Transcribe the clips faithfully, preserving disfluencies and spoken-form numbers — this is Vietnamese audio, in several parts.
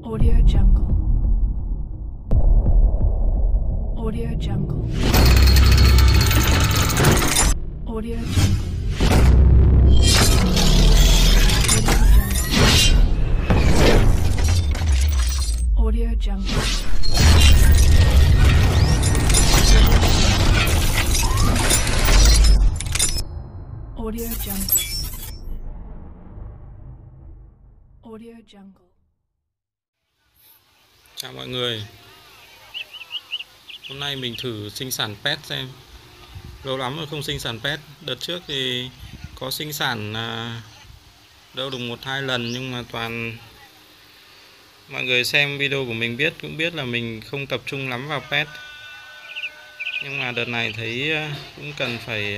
Audio Jungle. Audio Jungle. Audio Jungle. Audio Jungle. Audio Jungle. Audio Jungle. Chào mọi người. Hôm nay mình thử sinh sản pet xem. Lâu lắm rồi không sinh sản pet. Đợt trước thì có sinh sản à, đâu được một hai lần, nhưng mà toàn mọi người xem video của mình biết cũng biết là mình không tập trung lắm vào pet. Nhưng mà đợt này thấy cũng cần phải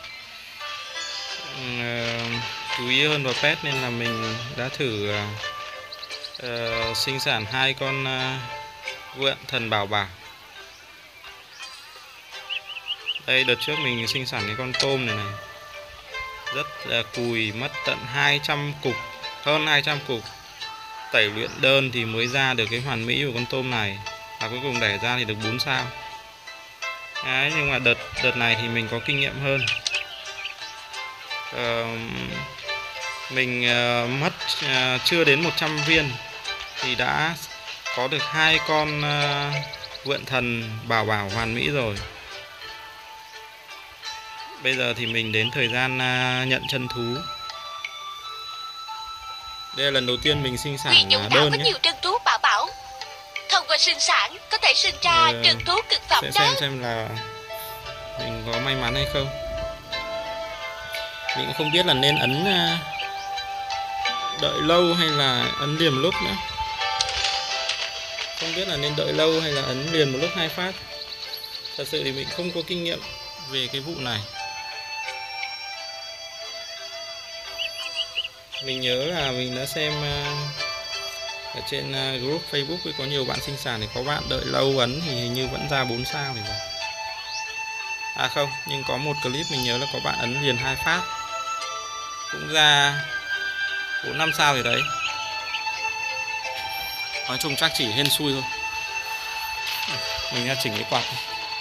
uh, chú ý hơn vào pet, nên là mình đã thử uh, uh, sinh sản hai con uh, vượn thần bảo bảo. Đây, đợt trước mình sinh sản cái con tôm này này, rất là cùi, mất tận hai trăm cục, hơn hai trăm cục. Tẩy luyện đơn thì mới ra được cái hoàn mỹ của con tôm này, và cuối cùng đẻ ra thì được bốn sao. Đấy, nhưng mà đợt đợt này thì mình có kinh nghiệm hơn. Uh, mình uh, mất uh, chưa đến một trăm viên thì đã có được hai con uh, vượn thần bảo bảo hoàn mỹ rồi. Bây giờ thì mình đến thời gian uh, nhận chân thú. Đây là lần đầu tiên mình sinh sản uh, đơn có nhé. nhiều trân thú bảo bảo. Thông qua sinh sản có thể sinh ra uh, trân thú cực phẩm sẽ đó. xem xem là mình có may mắn hay không. Mình cũng không biết là nên ấn uh, đợi lâu hay là ấn liền một lúc nữa. Không biết là nên đợi lâu hay là ấn liền một lúc hai phát. Thật sự thì mình không có kinh nghiệm về cái vụ này. Mình nhớ là mình đã xem ở trên group Facebook ấy, có nhiều bạn sinh sản thì có bạn đợi lâu ấn thì hình như vẫn ra bốn sao thì phải. À không, nhưng có một clip mình nhớ là có bạn ấn liền hai phát cũng ra bốn năm sao thì đấy. Nói chung chắc chỉ hên xui thôi. Mình ra chỉnh cái quạt này.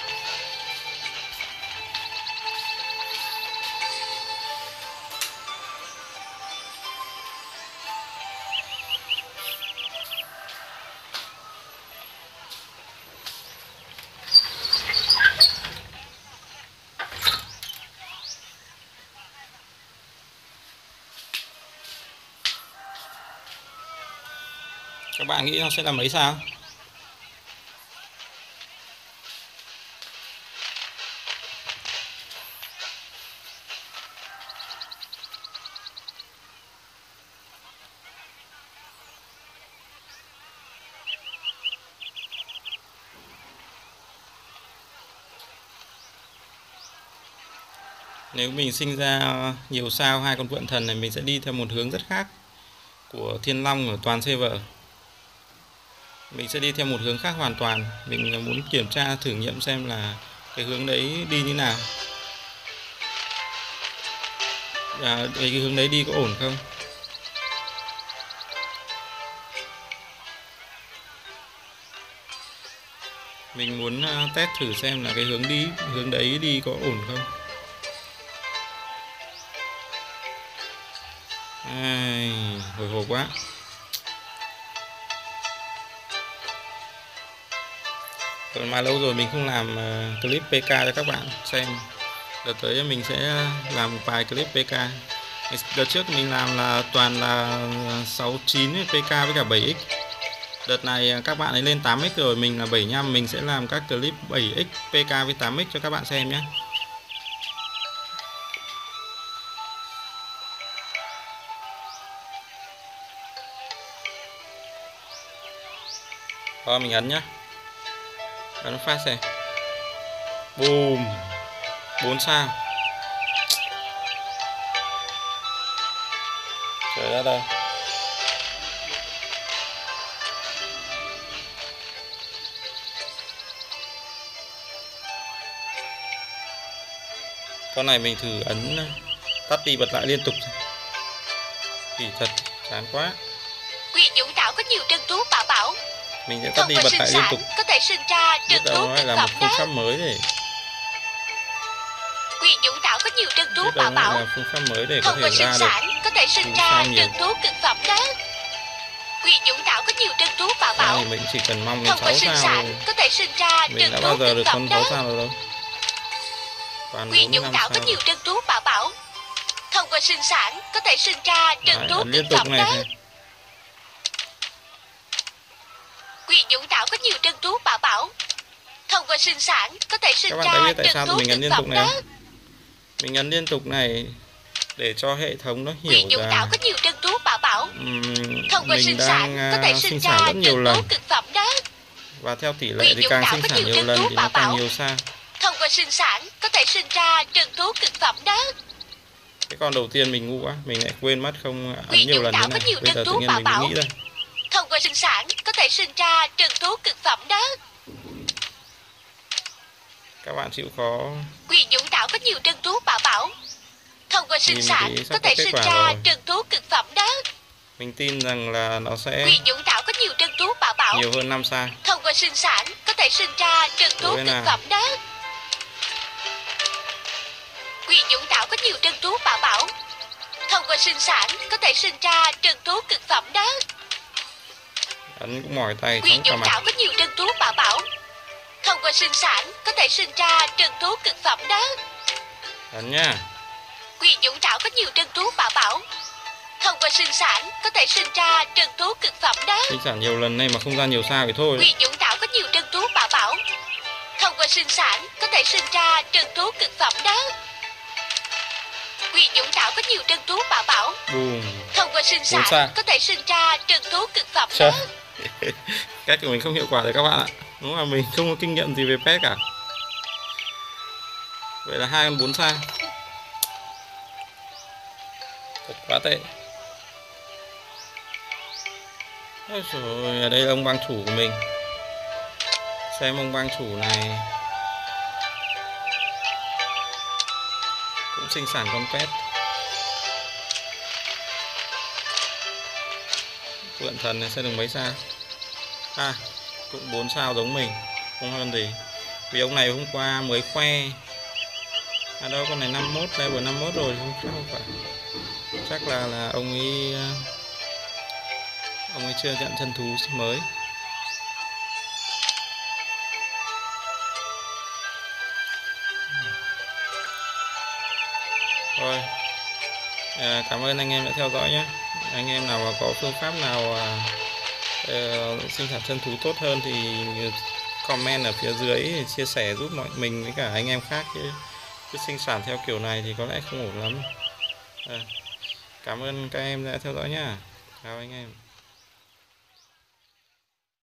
Các bạn nghĩ nó sẽ là mấy sao? Nếu mình sinh ra nhiều sao hai con vượn thần này, mình sẽ đi theo một hướng rất khác của Thiên Long ở toàn server. Mình sẽ đi theo một hướng khác hoàn toàn. Mình muốn kiểm tra thử nghiệm xem là cái hướng đấy đi như nào, à, cái hướng đấy đi có ổn không. Mình muốn test thử xem là cái hướng đi hướng đấy đi có ổn không. Ai, hồi hộp quá. Còn mà lâu rồi mình không làm uh, clip pê ca cho các bạn xem. Đợt tới mình sẽ làm một vài clip pê ca. Đợt trước mình làm là toàn là sáu chín pê ca với cả bảy x. Đợt này các bạn ấy lên tám x rồi, mình là bảy nhăm. Mình sẽ làm các clip bảy x pê ca với tám x cho các bạn xem nhé. Rồi mình ấn nhé. Ấn phát xem. Boom. bốn sao. Trời đất ơi. Con này mình thử ấn tắt đi bật lại liên tục. Kỳ thật chán quá. Quyền Dũng Đảo có nhiều trân thú bảo bảo. Mình sẽ tắt Thông đi qua bật sinh lại liên sản tục. có thể sinh ra Biết trân đâu thú nó lại cực là một phẩm phương đó. pháp mới để Quyền Dũng Đạo có nhiều trân thú biết đâu bảo nó lại bảo. là phương pháp mới để có Thông thể qua sinh ra được sản có thể sinh thú ra sao nhiều. trân thú cực phẩm đó. Quyền Dũng Đạo có nhiều trân thú bảo Sao bảo. thì mình chỉ cần mong đến Thông qua sáu sinh sao sản thôi. có thể sinh ra Mình trân đã thú bao giờ cực được phẩm con sáu đó. sao rồi đâu. Toàn Quyền bốn Dũng năm Đạo có sao. nhiều trân thú bảo bảo. Thông qua sinh sản có thể sinh ra trân Đấy, thú ấn liên cực tục phẩm này đó. xem. Quyền Dũng Đạo có nhiều trân thú bảo bảo. Thông qua sinh sản có thể sinh Các bạn thấy ra biết tại trân sao thú mình ấn cực liên tục phẩm này đó. không? Mình ấn liên tục này để cho hệ thống nó hiểu Quyền Dũng Đạo là có nhiều trân thú bảo bảo. um, Thông qua mình sinh đang sản có thể uh, sinh sinh ra sản rất nhiều trân lần. thú cực phẩm đó. Và theo tỷ lệ Quyền thì Dũng càng Đạo sinh có sản nhiều nhiều trân lần thú thì bảo nó càng bảo. nhiều sao. Thông qua sinh sản có thể sinh ra trân thú cực phẩm đó. Cái con đầu tiên mình ngu quá, mình lại quên mất không ấn Quyền nhiều Dũng lần Đạo thế có này. nhiều Bây trân giờ tự thú nhiên bảo mình mới bảo. nghĩ ra. Thông qua sinh sản có thể sinh ra trân thú cực phẩm đó. Các bạn chịu khó Quyền Dũng Đạo có nhiều trân thú bảo bảo. Thông qua sinh nhìn sản thì có sắp có thể kết sinh quả ra rồi. trân thú cực phẩm đó. Mình tin rằng là nó sẽ Quyền Dũng Đạo có nhiều trân thú bảo bảo. nhiều hơn năm sao. Thông qua sinh sản có thể sinh ra trân thú Ôi cực nào. phẩm đó. Quyền Dũng Đạo có nhiều trân thú bảo bảo. Thông qua sinh sản có thể sinh ra trân thú cực phẩm đó. Ấn cũng mỏi tay Quyền chóng cả Dũng mặt. Đạo có nhiều trân thú bảo bảo. Thông qua sinh sản có thể sinh ra trân thú cực phẩm đó. Ấn nhá. Quyền Dũng Đạo có nhiều trân thú bảo bảo. Thông qua sinh sản có thể sinh ra trân thú cực phẩm đó. Sinh sản nhiều lần này mà không ra nhiều sao thì thôi. Quyền Dũng Đạo có nhiều trân thú bảo bảo. Thông qua sinh sản có thể sinh ra trân thú cực phẩm đó. Quyền Dũng Đạo có nhiều trân thú bảo bảo. Bùm. Thông qua sinh Bốn sao. sản có thể sinh ra trân thú cực phẩm Trời. đó. Cách của mình không hiệu quả rồi các bạn ạ. Đúng là mình không có kinh nghiệm gì về pet cả. Vậy là hai con bốn sao. Thật quá tệ. Ôi trời, ở đây là ông bang chủ của mình. Xem ông bang chủ này cũng sinh sản con pet. Vượn thần này sẽ được mấy sao? À, cũng bốn sao giống mình, không hơn gì. Vì ông này hôm qua mới khoe. À đâu, con này năm mốt, level năm mốt rồi, không chắc không phải. Chắc là là ông ấy ông ấy chưa nhận chân thú mới. Rồi, à, cảm ơn anh em đã theo dõi nhé. Anh em nào mà có phương pháp nào à, uh, sinh sản chân thú tốt hơn thì comment ở phía dưới chia sẻ giúp mọi mình với cả anh em khác, chứ, chứ sinh sản theo kiểu này thì có lẽ không ổn lắm. À, cảm ơn các em đã theo dõi nhé. Chào anh em.